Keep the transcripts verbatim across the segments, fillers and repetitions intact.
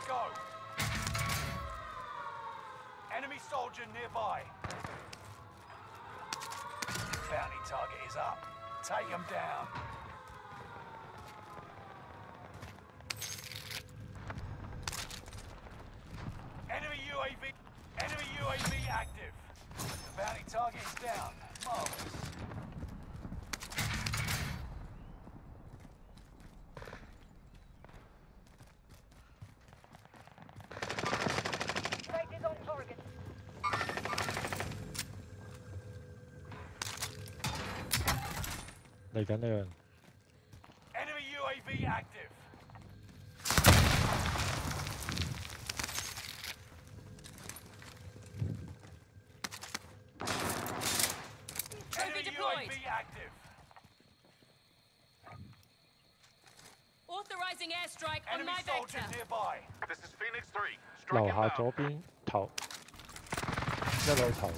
go. Enemy soldier nearby. Bounty target is up. Take him down. Enemy U A V. Enemy U A V active. The bounty target is down. Marvelous. Strike is on target. 嚟緊呢樣。 Enemy U A V active. Trophy Enemy U A deployed. V active. Authorizing airstrike on Enemy my soldier vector. nearby. This is Phoenix three. 樓 Strike 下 inbound. 左邊頭，一路頭，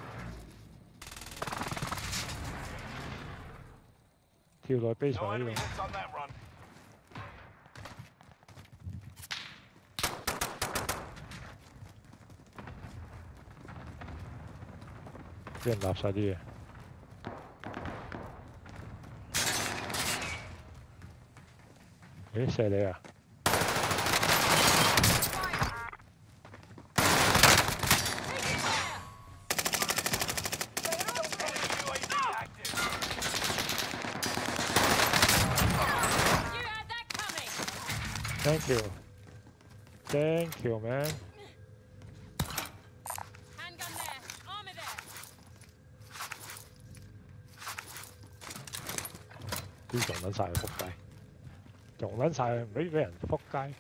跳落 base No 呢 enemy 度， hits on that run. 俾人立晒啲嘢。咦，射你啊！ Enemy U A V active. You had that coming. Thank you. Thank you, man. Handgun there. Armor there. 啲仲撚晒佢仆街，仲撚晒佢唔俾俾人仆街。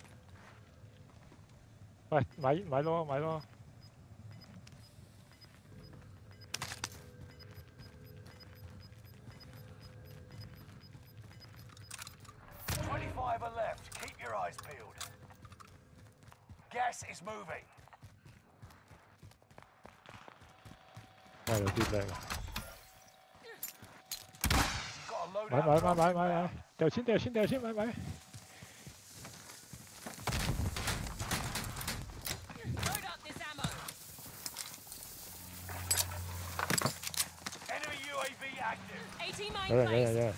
喂，買買咯買咯， twenty-five are left. Keep your eyes peeled. Gas is moving. 哇有啲叻啊！ You've got a 買 loadout 買 drop 買買買 inbound. 買，掉錢掉錢掉錢買買。 Load up this ammo. Enemy U A V active. AT 有 mine 人有人 placed. 有人，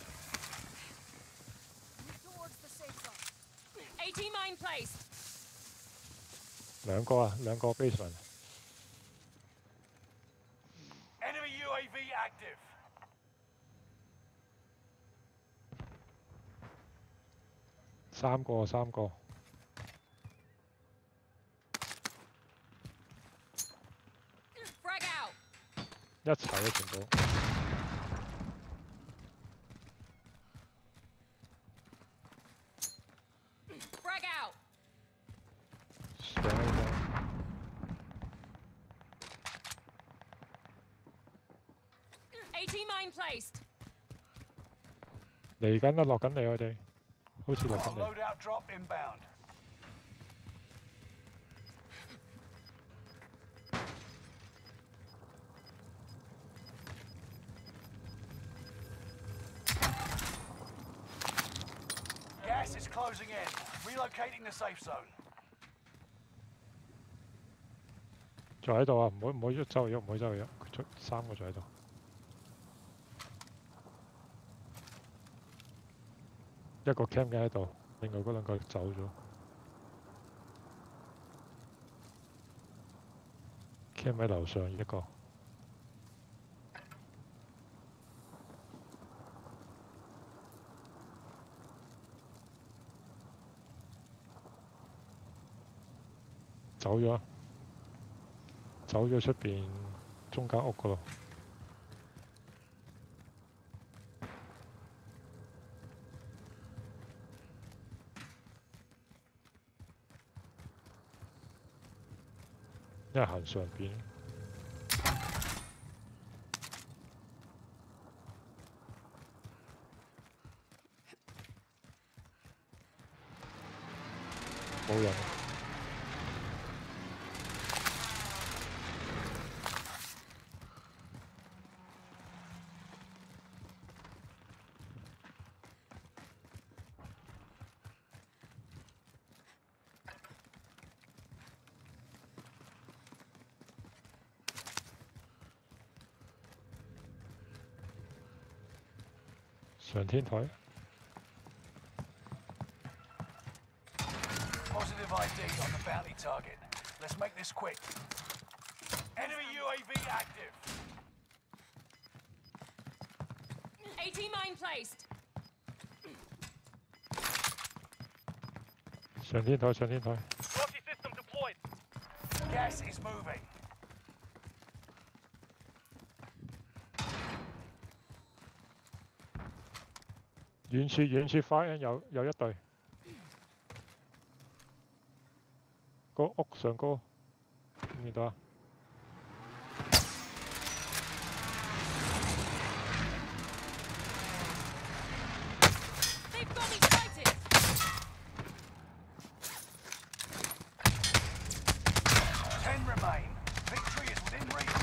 Towards the safe zone. AT mine placed. 兩個啊兩個 basement， Enemy U A V active. 三個三個， Frag out. 一齊啊全部。 Frag out. 上呢個 AT mine placed. 嚟緊啦，落緊嚟我哋，好似落 Got 緊 a 嚟。 loadout drop inbound. Gas is closing in. Relocating the safe zone. 仲喺度啊！唔好唔好喐周圍喐，唔好周圍喐，佢出三個仲喺度。一個 cam 嘅喺度，另外嗰兩個走咗。cam 喺樓上一個，走咗，走咗出邊中間屋嗰度。一係行上邊，冇人。 上天台 Positive I D on the bounty target. Let's make this quick. Enemy U A V active. AT mine placed. 上天台上天台 Multi system deployed. Gas is moving. 遠處遠處 fire in 有有一隊，個屋上高見唔見到啊？ They've got me sighted. Ten remain. Victory is within reach.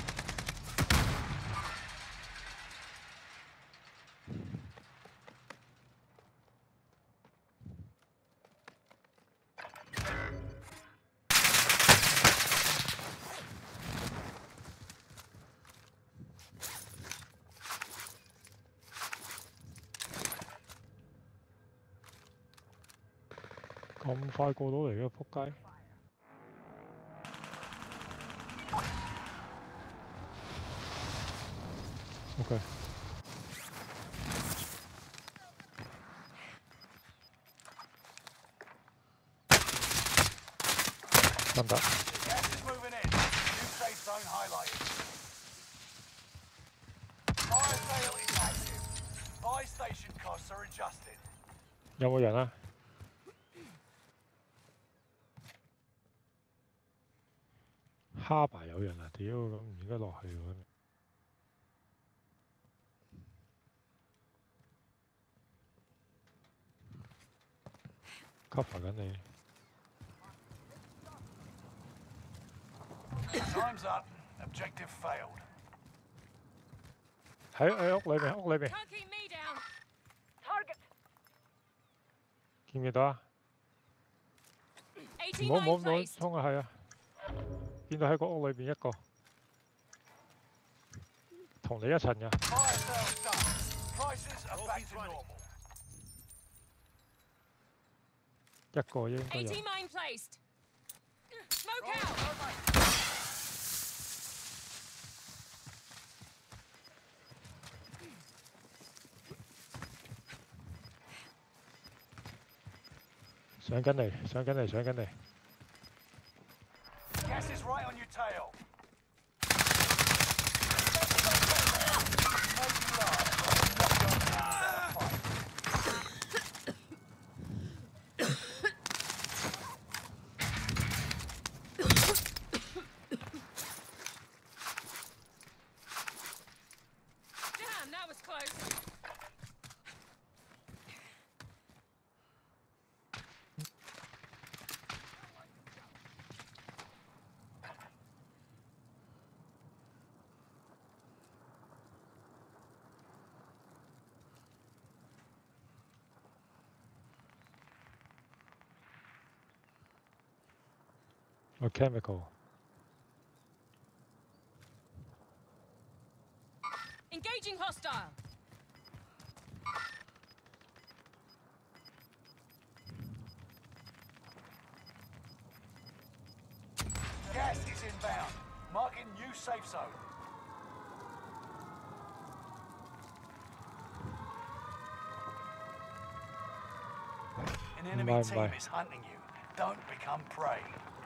咁快過到嚟嘅，仆街！ OK， 得唔得？ Gas is moving in. New safe zone highlighted. Fire sale is active. Buy station costs are adjusted. 有冇人啊？哈巴有人啊！屌，咁唔應該落去喎。cover 緊你。 Time's up. Objective failed. 喺喺屋裏面，屋裏面 Can't keep me down. Target. 見唔見到啊？ AT 唔好唔好 mine 唔好 placed. 衝啊！係啊，見到喺個屋裏邊一個，同你一層嘅。 Fire sale's done. Prices are back to normal. 一個應該有 AT。mine placed. Smoke out. 上緊嚟，上緊嚟，上緊嚟。 Gas is right on your tail. Damn, that was close. A chemical。 Engaging hostile. Gas is inbound. Marking new safe zone. An enemy Bye, team bye. is hunting you. Don't become prey.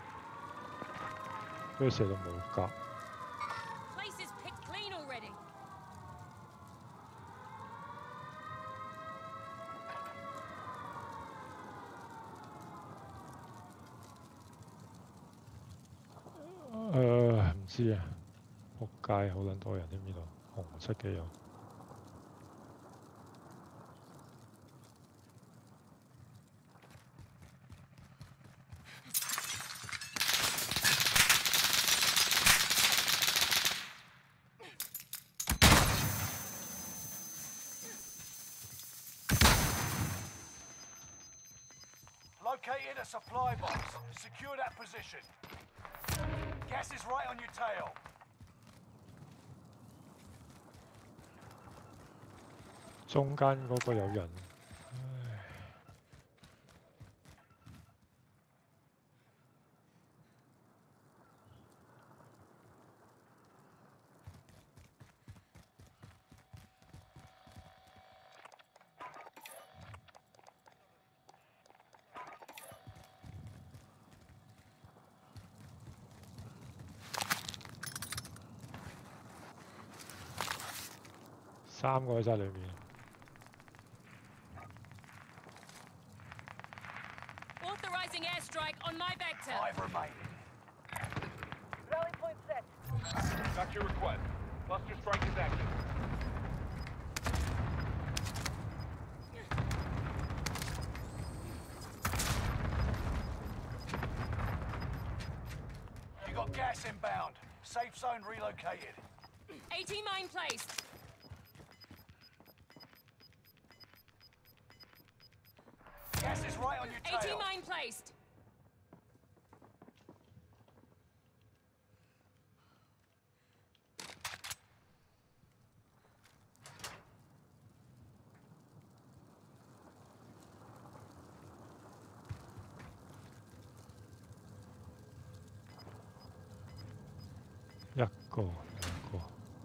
佢射到冇格。 Place is picked clean already. 誒唔知啊，仆街好撚多人添呢度，紅色嘅有。 Located a supply box. Secure that position. Gas is right on your tail. 中間嗰個有人。唉，三個喺晒裏面。 Authorizing airstrike on my vector. Five remaining. Rally point set. Got your request. Cluster strike is active. You got gas inbound. Safe zone relocated. AT mine placed. Gas is right on your AT tail. mine placed. 一個兩個。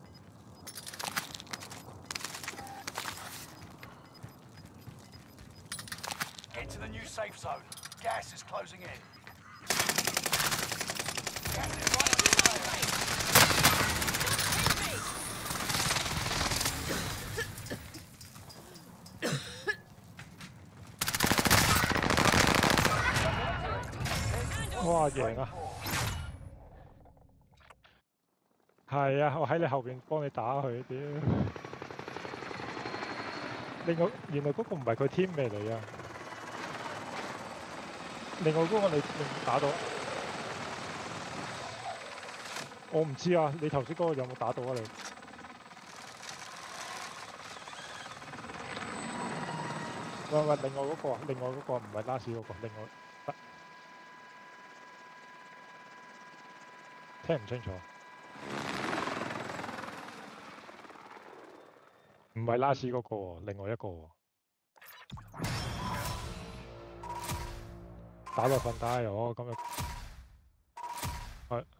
Get to the new safe zone. Gas is closing in. Gas is right on your AT mine tail. placed. Hit me. Handle. 哇！贏啊！係啊，我喺你後邊幫你打佢，屌！另外，原來嗰個唔係佢 teammate 嚟啊！另外嗰個你你打到？我唔知啊，你頭先嗰個有冇打到啊？你？喂喂，另外嗰個啊，另外嗰個唔係拉屎嗰個，另外得聽唔清楚。 唔係拉屎嗰個喎，另外一個喎。打落瞓低我今日，係